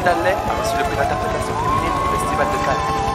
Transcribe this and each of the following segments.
Cindalle sur le plus d'interprétation féminine du Festival de Cannes.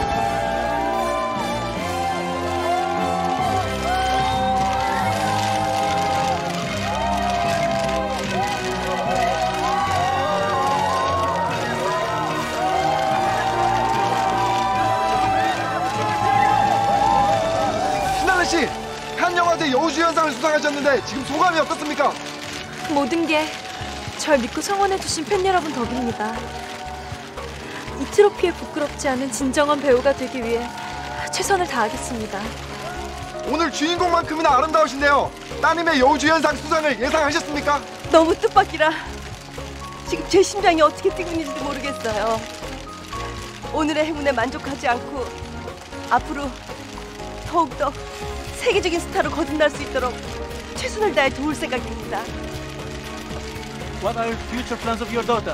씨, 칸 영화제 여우주연상을 수상하셨는데 지금 소감이 어떻습니까? 모든 게 절 믿고 성원해주신 팬 여러분 덕입니다. 이 트로피에 부끄럽지 않은 진정한 배우가 되기 위해 최선을 다하겠습니다. 오늘 주인공만큼이나 아름다우신데요. 따님의 여우주연상 수상을 예상하셨습니까? 너무 뜻밖이라 지금 제 심장이 어떻게 뛰고 있는지도 모르겠어요. 오늘의 행운에 만족하지 않고 앞으로 더욱더 세계적인 스타로 거듭날 수 있도록 최선을 다해 도울 생각입니다. What are future plans of your daughter?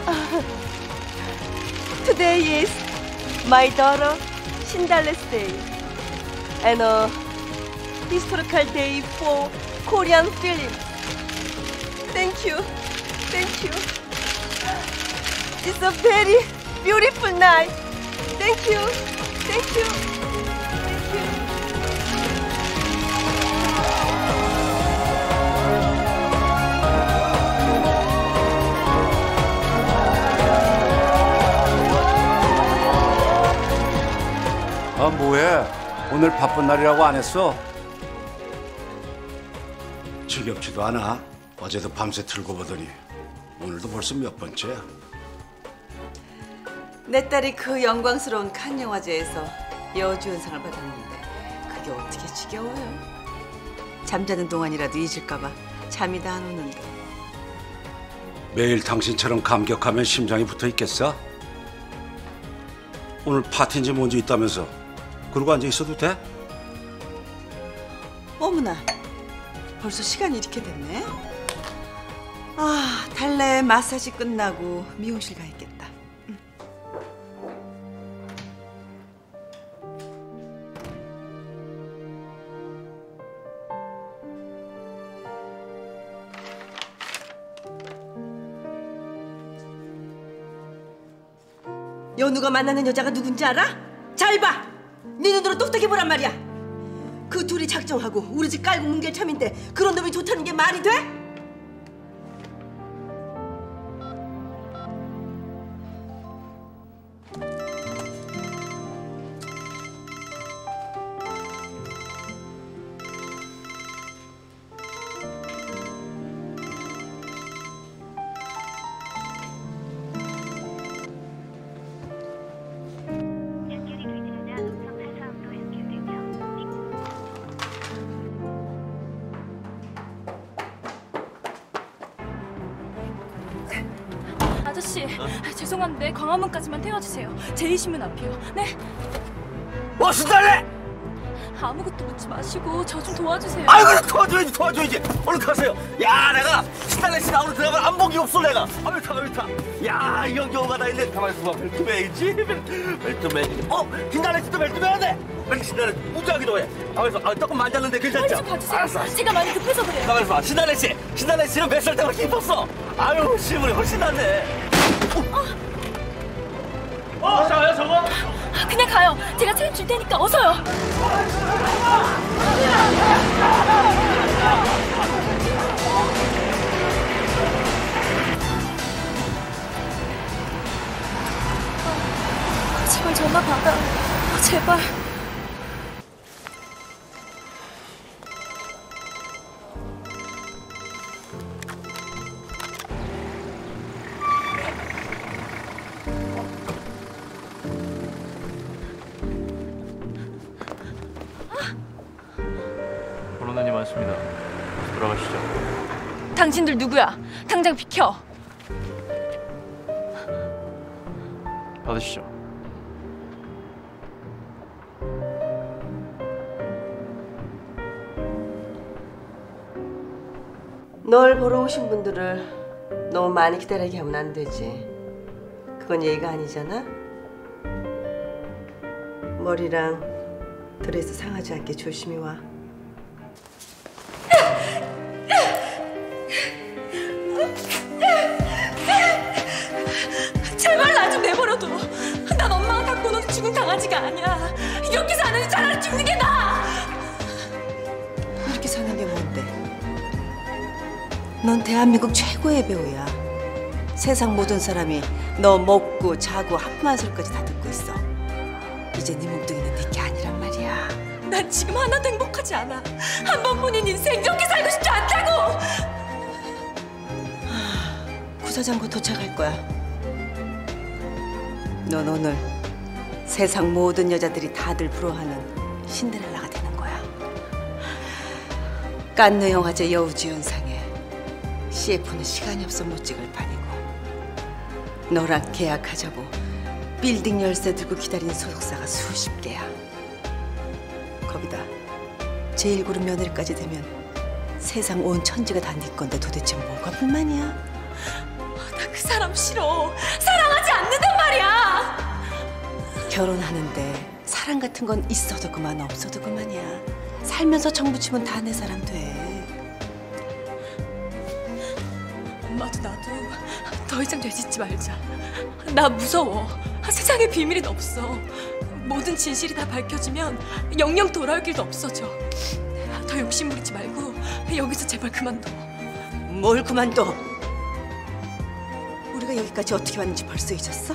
Today is my daughter Cindarella's day and a historical day for Korean film. Thank you. Thank you. It's a very beautiful night. Thank you. Thank you. Thank you. 아, 뭐해? 오늘 바쁜 날이라고 안 했어? 지겹지도 않아. 어제도 밤새 틀고 보더니 오늘도 벌써 몇 번째야? 내 딸이 그 영광스러운 칸 영화제에서 여우주연상을 받았는데 그게 어떻게 지겨워요? 잠자는 동안이라도 잊을까 봐 잠이 다 안 오는데. 매일 당신처럼 감격하면 심장이 붙어 있겠어? 오늘 파티인지 뭔지 있다면서 그러고 앉아 있어도 돼? 어머나, 벌써 시간이 이렇게 됐네. 아, 달래 마사지 끝나고 미용실 가야겠다. 연우가 만나는 여자가 누군지 알아? 잘 봐! 네 눈으로 똑똑히 보란 말이야. 그 둘이 작정하고 우리 집 깔고 뭉갤 참인데 그런 놈이 좋다는 게 말이 돼? 아저씨, 죄송한데 광화문까지만 태워주세요. 제2신문 앞이요. 네? 신달래! 아무것도 묻지 마시고 저 좀 도와주세요. 아이고, 도와줘야지. 얼른 가세요. 야, 내가 신달래 씨 나오는 드라마 안 본 게 없어, 내가. 빨리 타. 야, 이런 경우가 다 있네. 가만히 있어봐. 벨트맨이지? 벨트맨이지. 신달래 씨도 벨트맨 돼. 신달래 무지하기도 해. 가만히 있어. 조금 만졌는데 괜찮죠? 빨리 좀 가주세요. 알았어. 제가 많이 급해서 그래요. 가만히 있어봐. 신달래 씨는 몇 살 때부터 이뻤어. 아유, 실물이 훨씬 낫네. 저거요, 저거? 그냥 가요. 제가 책임질 테니까 어서요. 제발 전화 받아. 제발. 변호사님 왔습니다. 들어가시죠. 당신들 누구야? 당장 비켜. 받으시죠. 널 보러 오신 분들을 너무 많이 기다리게 하면 안 되지. 그건 예의가 아니잖아. 머리랑 드레스 상하지 않게 조심히 와. 제발 넌 대한민국 최고의 배우야. 세상 모든 사람이 너 먹고 자고 한푼 소리까지 다 듣고 있어. 이제 네 몸뚱이는 네 게 아니란 말이야. 난 지금 하나도 행복하지 않아. 한 번뿐인 인생 이렇게 살고 싶지 않다고. 구사장고 도착할 거야. 넌 오늘 세상 모든 여자들이 다들 부러워하는 신데렐라가 되는 거야. 깐느 영화제 여우주연상에 CF는 시간이 없어 못 찍을 판이고, 너랑 계약하자고 빌딩 열쇠 들고 기다리는 소속사가 수십 개야. 거기다 제1그룹 며느리까지 되면 세상 온 천지가 다 네 건데 도대체 뭐가 불만이야? 나 그 사람 싫어. 사랑하지 않는단 말이야. 결혼하는데 사랑 같은 건 있어도 그만 없어도 그만이야. 살면서 정붙이면 다 내 사람 돼. 엄마도 나도 더 이상 죄짓지 말자. 나 무서워. 세상에 비밀은 없어. 모든 진실이 다 밝혀지면 영영 돌아올 길도 없어져. 더 욕심 부리지 말고 여기서 제발 그만둬. 뭘 그만둬? 우리가 여기까지 어떻게 왔는지 벌써 잊었어?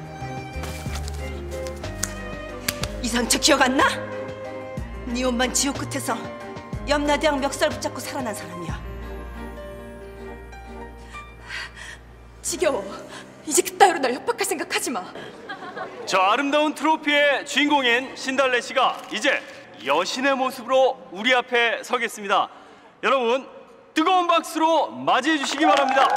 이상철 기억 안 나? 네 옷만 지옥 끝에서 염라대왕 멱살 붙잡고 살아난 사람이야. 지겨워. 이제 그따위로 날 협박할 생각하지 마. 저 아름다운 트로피의 주인공인 신달래 씨가 이제 여신의 모습으로 우리 앞에 서겠습니다. 여러분 뜨거운 박수로 맞이해 주시기 바랍니다.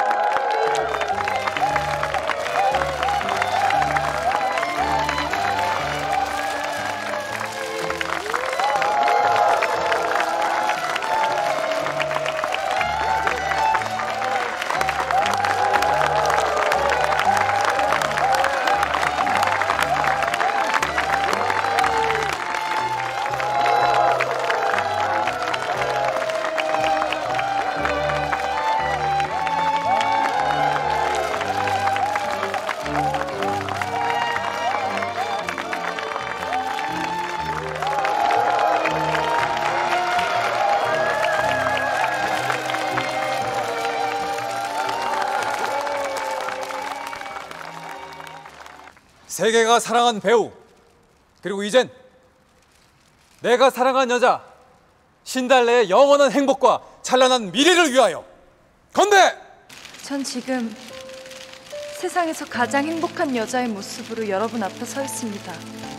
세계가 사랑한 배우, 그리고 이젠 내가 사랑한 여자 신달래의 영원한 행복과 찬란한 미래를 위하여 건배! 전 지금 세상에서 가장 행복한 여자의 모습으로 여러분 앞에 서 있습니다.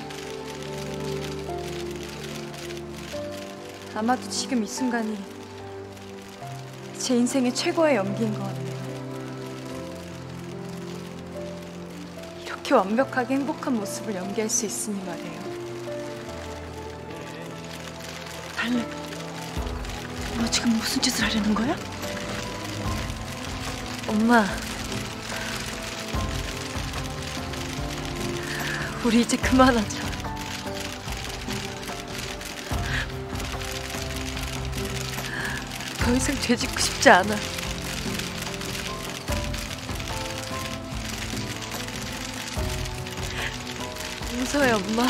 아마도 지금 이 순간이 제 인생의 최고의 연기인 것 같네요. 이렇게 완벽하게 행복한 모습을 연기할 수 있으니 말이에요. 달래, 너 지금 무슨 짓을 하려는 거야? 엄마, 우리 이제 그만하자. 더 이상 죄 짓고 싶지 않아. 무서워요, 엄마.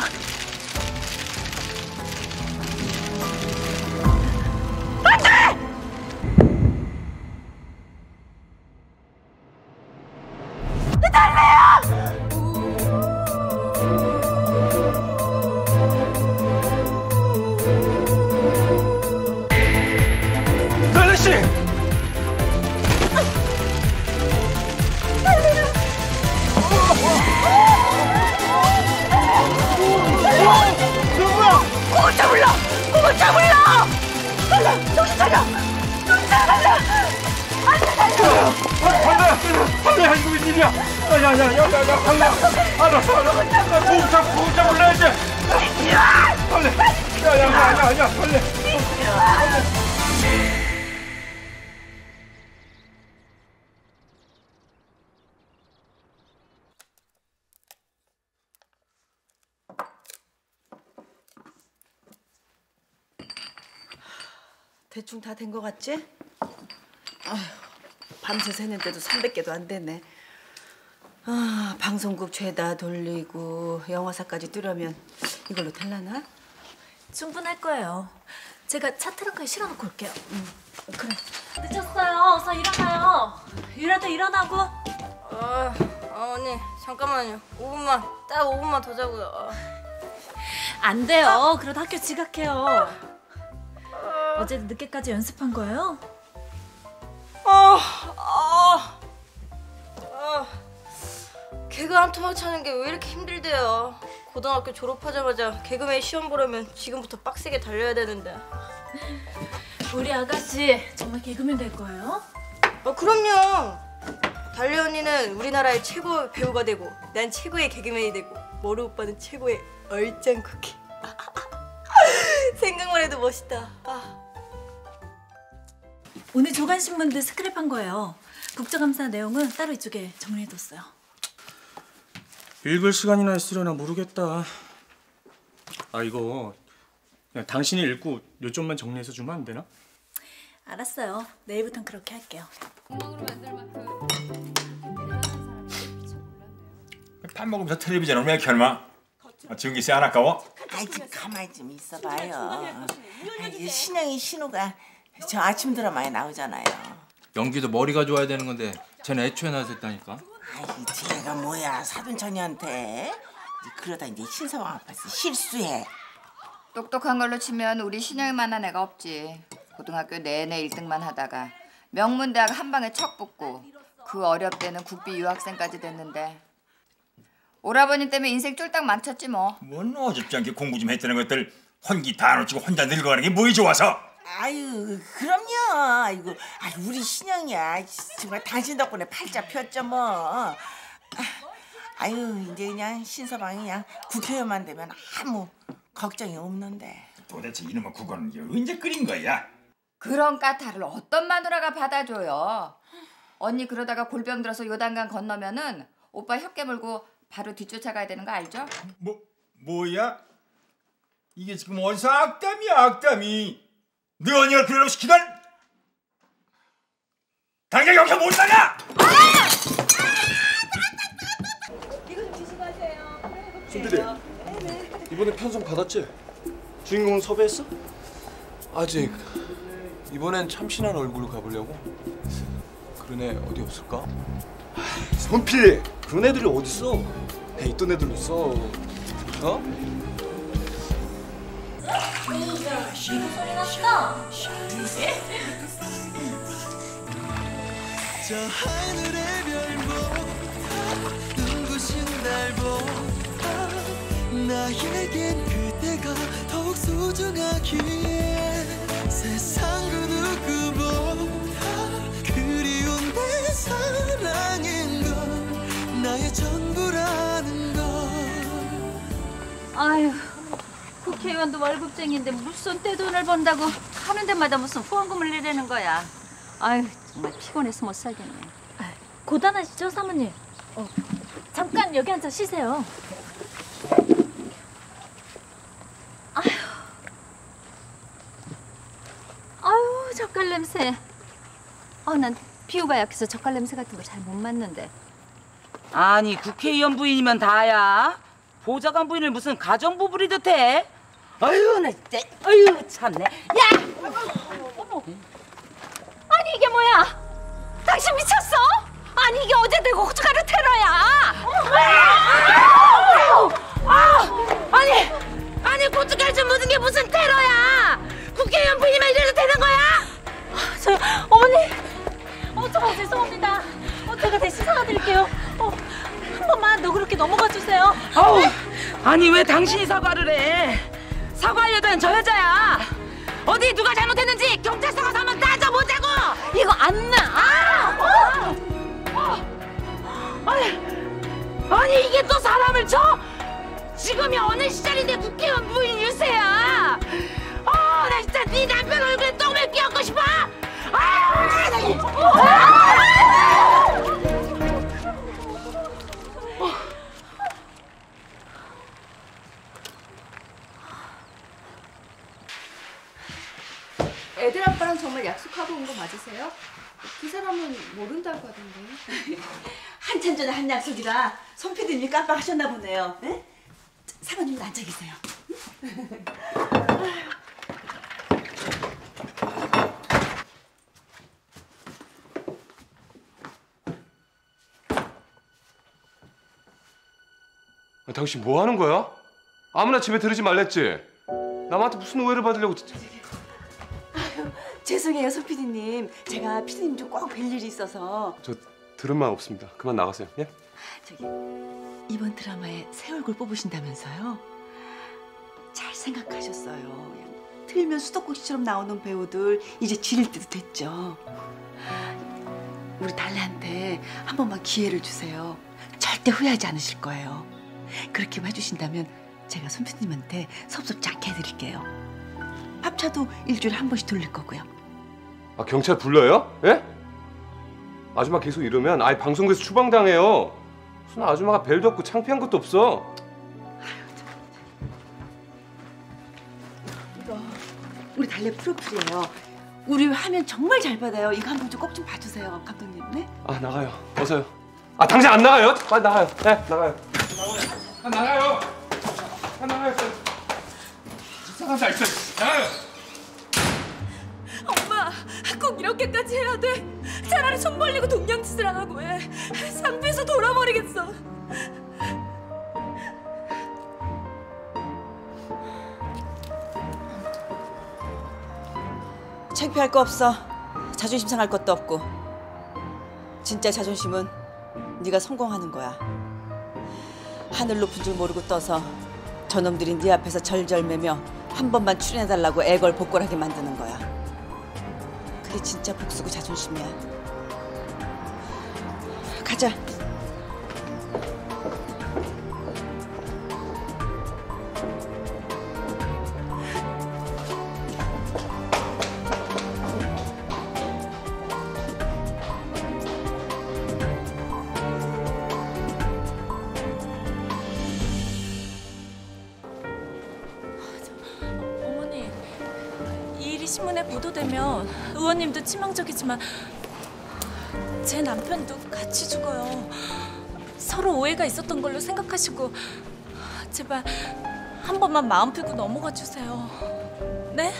대충 다 된 거 같지? 아휴, 밤새 새는데도 300개도 안 되네. 아, 방송국 죄다 돌리고 영화사까지 뚫으면 이걸로 될라나? 충분할 거예요. 제가 차 트렁크에 실어놓고 올게요. 그래. 늦었어요. 어서 어서 일어나요. 유라도 일어나고. 언니 잠깐만요. 5분만 딱 5분만 더 자고요. 안 돼요. 그러다 학교 지각해요. 어제도 늦게까지 연습한 거예요? 개그 한 토막 차는 게 왜 이렇게 힘들대요. 고등학교 졸업하자마자 개그맨 시험 보려면 지금부터 빡세게 달려야 되는데. 우리 아가씨 정말 개그맨 될 거예요? 그럼요. 달리 언니는 우리나라의 최고 배우가 되고 난 최고의 개그맨이 되고 머루 오빠는 최고의 얼짱 쿠키. 생각만 해도 멋있다. 오늘 조간신문들 스크랩한 거예요. 국정감사 내용은 따로 이쪽에 정리해뒀어요. 읽을 시간이나 있으려나 모르겠다. 이거 그냥 당신이 읽고 요점만 정리해서 주면 안 되나? 알았어요. 내일부턴 그렇게 할게요. 밥 먹으면서 텔레비전을 왜 켜놔? 전기세 안 아까워? 아이 좀 가만히 좀 있어봐요. 신영이 신우가 저 아침 드라마에 나오잖아요. 연기도 머리가 좋아야 되는 건데 쟤는 애초에 나섰다니까. 아이 쟤가 뭐야 사돈천이한테. 그러다 이제 신서방 앞에서 실수해. 똑똑한 걸로 치면 우리 신영이만한 애가 없지. 고등학교 내내 1등만 하다가 명문대학 한 방에 척 붙고 그 어렵대는 국비 유학생까지 됐는데 오라버니 때문에 인생 쫄딱 망쳤지 뭐. 뭔 어줍지 않게 공부 좀 했다는 것들 혼기 다 놓치고 혼자 늙어가는 게 뭐이 좋아서? 아유 그럼요. 아이고 우리 신영이야 정말 당신 덕분에 팔자 폈죠 뭐. 아유 이제 그냥 신서방이 그냥 국회의원만 되면 아무 걱정이 없는데. 도대체 이놈의 국어는 언제 끓인 거야? 그런 까탈을 어떤 마누라가 받아줘요. 언니 그러다가 골병 들어서 요단강 건너면은 오빠 혀 깨물고 바로 뒤쫓아가야 되는 거 알죠? 뭐야? 이게 지금 어디서 악담이야 악담이. 너 언니를 그러려고 시키던? 당장 여기서 못 나가! 이거 좀 드시고 하세요. 손PD 이번에 편성 받았지? 주인공은 섭외했어? 아직. 이번엔 참신한 얼굴로 가보려고. 그런 애 어디 없을까? 손PD 그런 애들이 어딨어? 배 있던 애들도 있어. 어? 소리 났다. 저 하늘의 별보다 눈부신 달보다 나에겐 그대가 더욱 소중하기에 세상 그 누구보다 그리운 내 사랑인 걸 나의 전부라는 걸. 아유, 국회의원도 월급쟁이인데 무슨 떼돈을 번다고 하는 데마다 무슨 후원금을 내려는 거야. 아유, 정말 피곤해서 못 살겠네. 고단하시죠, 사모님? 잠깐 여기 앉아 쉬세요. 아유, 젓갈 냄새. 난 피부가 약해서 젓갈 냄새 같은 거 잘 못 맡는데. 아니 국회의원 부인이면 다야. 보좌관 부인을 무슨 가정부부리 듯해? 아유 나 진짜 아유 참네. 야! 어머. 아니 이게 뭐야? 당신 미쳤어? 아니 이게 어제 되고 고춧가루 테러야. 아니 고춧가루 좀 묻은 게 무슨 테러야? 국회의원 부인이면 이래도 되는 거야? 어머니. 정말 죄송합니다. 제가 대신 사과드릴게요. 한 번만 너그럽게 넘어가 주세요. 아니 왜 당신이 사과를 해? 사과하려던 저 여자야. 어디 누가 잘못했는지 경찰서 가서 한번 따져보자고. 이거 안 나. 아니 이게 또 사람을 쳐? 지금이 어느 시절인데 국회의원 부인 유세야. 나 진짜 네 남편 얼굴에 똥을 끼얹고 싶어. 애들 아빠랑 정말 약속하고 온 거 맞으세요? 그 사람은 모른다고 하던데. 한참 전에 한 약속이라 손 PD님이 깜빡하셨나 보네요. 네? 사모님 앉아 계세요. 응? 。 아, 당신 뭐 하는 거야? 아무나 집에 들이지 말랬지? 남한테 무슨 오해를 받으려고 진짜. 죄송해요, 소 PD님. 제가 PD님 좀 꼭 뵐 일이 있어서. 저 들은 말 없습니다. 그만 나가세요. 예? 저기 이번 드라마에 새 얼굴 뽑으신다면서요? 잘 생각하셨어요. 틀면 수도꼭지처럼 나오는 배우들 이제 지릴 때도 됐죠. 우리 달래한테 한 번만 기회를 주세요. 절대 후회하지 않으실 거예요. 그렇게만 해주신다면 제가 손 PD님한테 섭섭지 않게 해드릴게요. 밥차도 일주일에 한 번씩 돌릴 거고요. 아, 경찰 불러요? 예? 아줌마 계속 이러면 아예 방송국에서 추방당해요. 무슨 아줌마가 벨도 없고 창피한 것도 없어. 이거 우리 달래 프로필이에요. 우리 화면 정말 잘 받아요. 이거 한번 좀 꼭 좀 봐주세요, 감독님. 네? 아, 나가요. 어서요. 아, 당장 안 나가요? 빨리 나가요. 네, 나가요. 나가요. 나가요. 이상한 날 있어. 나가요. 엄마, 꼭 이렇게까지 해야 돼? 차라리 손 벌리고 동냥짓을 안 하고 해. 상부에서 돌아버리겠어. 창피할 거 없어. 자존심 상할 것도 없고. 진짜 자존심은 네가 성공하는 거야. 하늘 높은 줄 모르고 떠서 저놈들이 네 앞에서 절절매며 한 번만 출연해달라고 애걸복걸하게 만드는 거야. 그게 진짜 복수고 자존심이야. 가자. 어머니, 이 일이 신문에 보도되면 의원님도 치명적이지만 제 남편도 같이 죽어요. 서로 오해가 있었던 걸로 생각하시고 제발 한 번만 마음 풀고 넘어가 주세요. 네?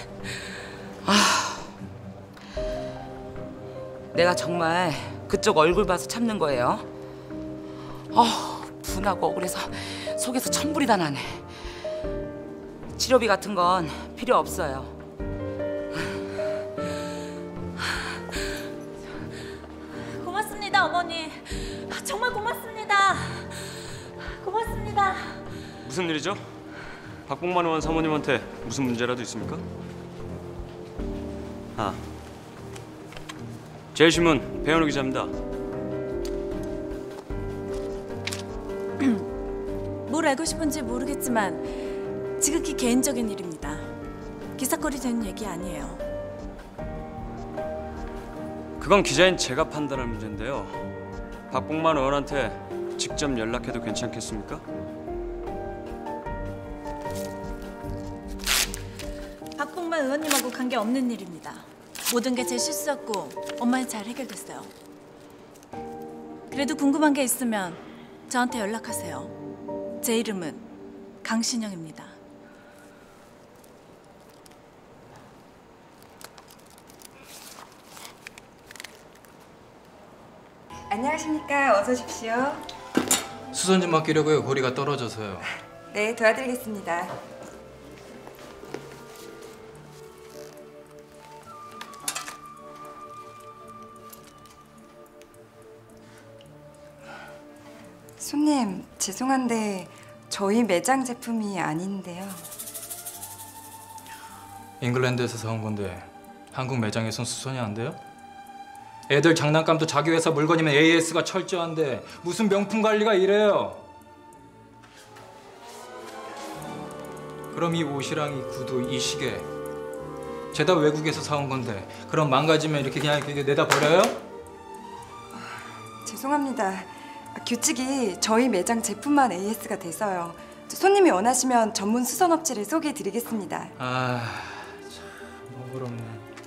내가 정말 그쪽 얼굴 봐서 참는 거예요. 분하고 억울해서 속에서 천불이 다 나네. 치료비 같은 건 필요 없어요. 고맙습니다, 어머니. 정말 고맙습니다. 고맙습니다. 무슨 일이죠? 박봉만 의원 사모님한테 무슨 문제라도 있습니까? 제일신문 배현우 기자입니다. 뭘 알고 싶은지 모르겠지만 지극히 개인적인 일입니다. 기사거리 되는 얘기 아니에요. 그건 기자인 제가 판단할 문제인데요. 박봉만 의원한테 직접 연락해도 괜찮겠습니까? 박봉만 의원님하고 관계 없는 일입니다. 모든 게 제 실수였고 엄마는 잘 해결됐어요. 그래도 궁금한 게 있으면 저한테 연락하세요. 제 이름은 강신영입니다. 안녕하십니까. 어서 오십시오. 수선 좀 맡기려고요. 거리가 떨어져서요. 네, 도와드리겠습니다. 손님, 죄송한데 저희 매장 제품이 아닌데요. 잉글랜드에서 사온 건데 한국 매장에선 수선이 안 돼요? 애들 장난감도 자기 회사 물건이면 AS가 철저한데 무슨 명품 관리가 이래요? 그럼 이 옷이랑 이 구두, 이 시계 죄다 외국에서 사온 건데 그럼 망가지면 이렇게 그냥 이렇게 내다 버려요? 죄송합니다. 규칙이 저희 매장 제품만 AS가 돼서요. 손님이 원하시면 전문 수선업체를 소개해드리겠습니다. 아, 참 너그럽네.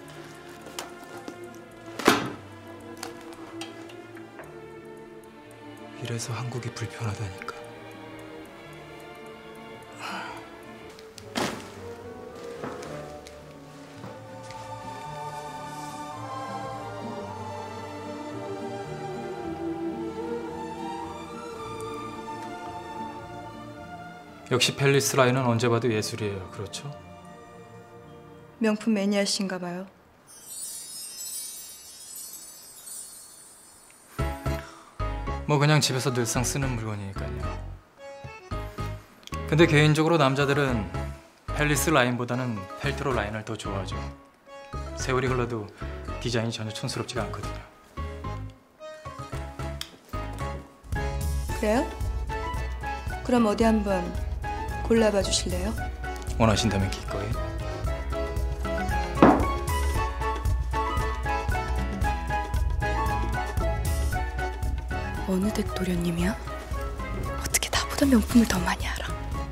이래서 한국이 불편하다니까. 역시 팰리스 라인은 언제 봐도 예술이에요. 그렇죠? 명품 매니아신가 봐요. 뭐 그냥 집에서 늘상 쓰는 물건이니까요. 근데 개인적으로 남자들은 팰리스 라인보다는 펠트로 라인을 더 좋아하죠. 세월이 흘러도 디자인이 전혀 촌스럽지가 않거든요. 그래요? 그럼 어디 한번 골라봐 주실래요? 원하신다면 기꺼이. 어느 댁 도련님이야? 어떻게 나보다 명품을 더 많이 알아?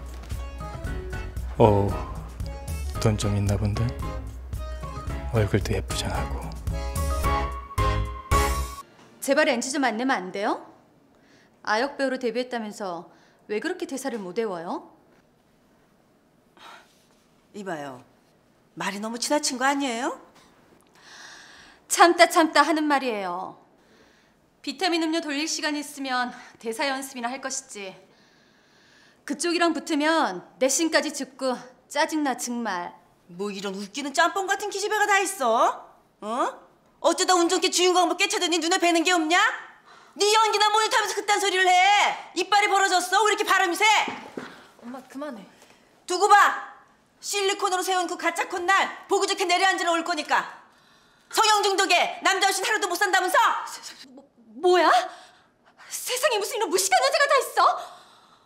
돈 좀 있나 본데? 얼굴도 예쁘장하고. 제발 NG 좀 안 내면 안 돼요? 아역 배우로 데뷔했다면서 왜 그렇게 대사를 못 외워요? 이봐요. 말이 너무 지나친 거 아니에요? 참다 하는 말이에요. 비타민 음료 돌릴 시간 있으면 대사 연습이나 할 것이지. 그쪽이랑 붙으면 내신까지 죽고 짜증나 정말. 뭐 이런 웃기는 짬뽕 같은 기집애가 다 있어? 어? 어쩌다 운전기 주인공 한번 깨쳐더니 눈에 뵈는 게 없냐? 네 연기나 모니터하면서 그딴 소리를 해. 이빨이 벌어졌어? 왜 이렇게 바람이 새? 엄마 그만해. 두고 봐. 실리콘으로 세운 그 가짜 콧날 보기 좋게 내려앉으러 올 거니까. 성형 중독에 남자 없인 하루도 못 산다면서? 뭐야? 세상에 무슨 이런 무식한 여자가 다 있어?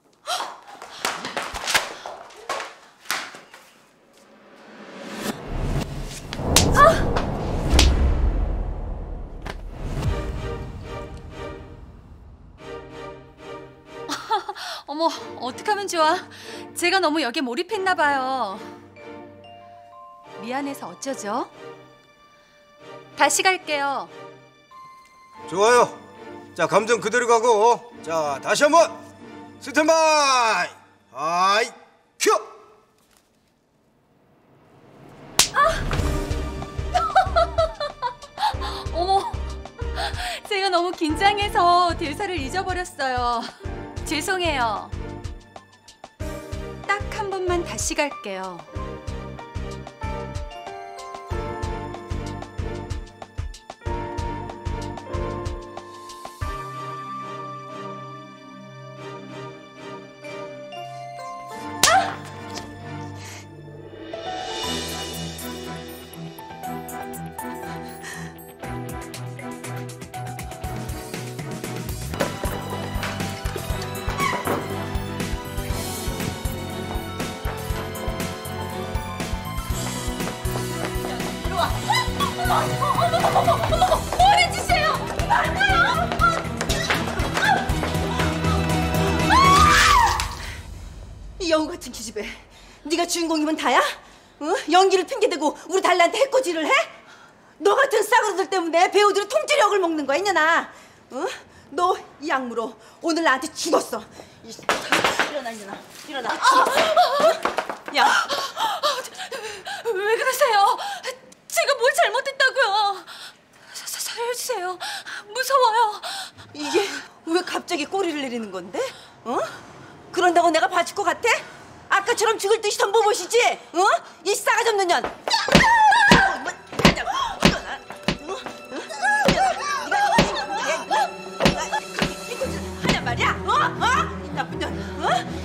어머, 어떡하면 좋아? 제가 너무 여기에 몰입했나 봐요. 미안해서 어쩌죠? 다시 갈게요. 좋아요. 자, 감정 그대로 가고. 자, 다시 한번 스탠바이. 아이 큐. 어머, 제가 너무 긴장해서 대사를 잊어버렸어요. 죄송해요. 딱 한 번만 다시 갈게요. 어머머머머머머머! 뭐하는 짓이에요? 말아요! 이 여우 같은 기집애. 네가 주인공이면 다야? 어? 연기를 핑계대고 우리 달라한테 해코지를 해? 너 같은 싸구려들 때문에 배우들이 통제력을 먹는 거야, 이년아. 어? 너 이 악무로 오늘 나한테 죽었어. 일어나, 일어나. 야, 왜 그러세요? 제가 뭘 잘못했다고요? 살려주세요. 무서워요. 이게 왜 갑자기 꼬리를 내리는 건데? 어? 그런다고 내가 봐줄 것 같아? 아까처럼 죽을 듯이 덤벼보시지? 어? 이 싸가지 없는 년. 하냔 말이야? 이 나쁜 년.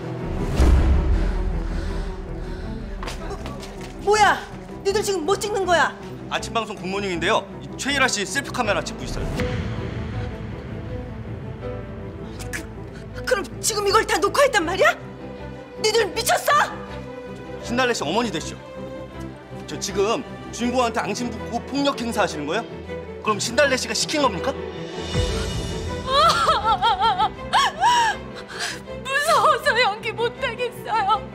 뭐야? 니들 지금 뭐 찍는 거야? 아침 방송 굿모닝인데요. 최일아 씨 셀프 카메라 찍고 있어요. 그럼 지금 이걸 다 녹화했단 말이야? 니들 미쳤어? 신달래 씨 어머니 되시죠? 저 지금 주인공한테 앙심 붙고 폭력 행사하시는 거예요? 그럼 신달래 씨가 시킨 겁니까? 무서워서 연기 못하겠어요.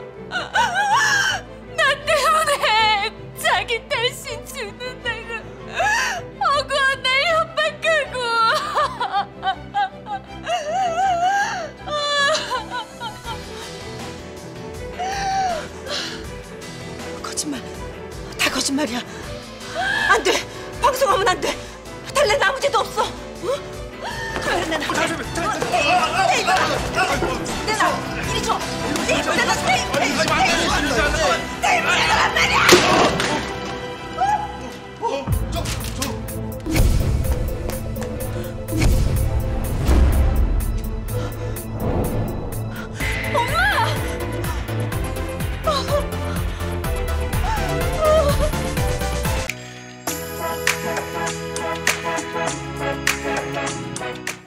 나 때문에 자기 딸신 죽는다고 억울한 날 협박하고. 거짓말. 다 거짓말이야. 안 돼. 방송하면 안 돼. 달래는 아무 죄도 없어. 어? 내놔 이리 줘. 내놔.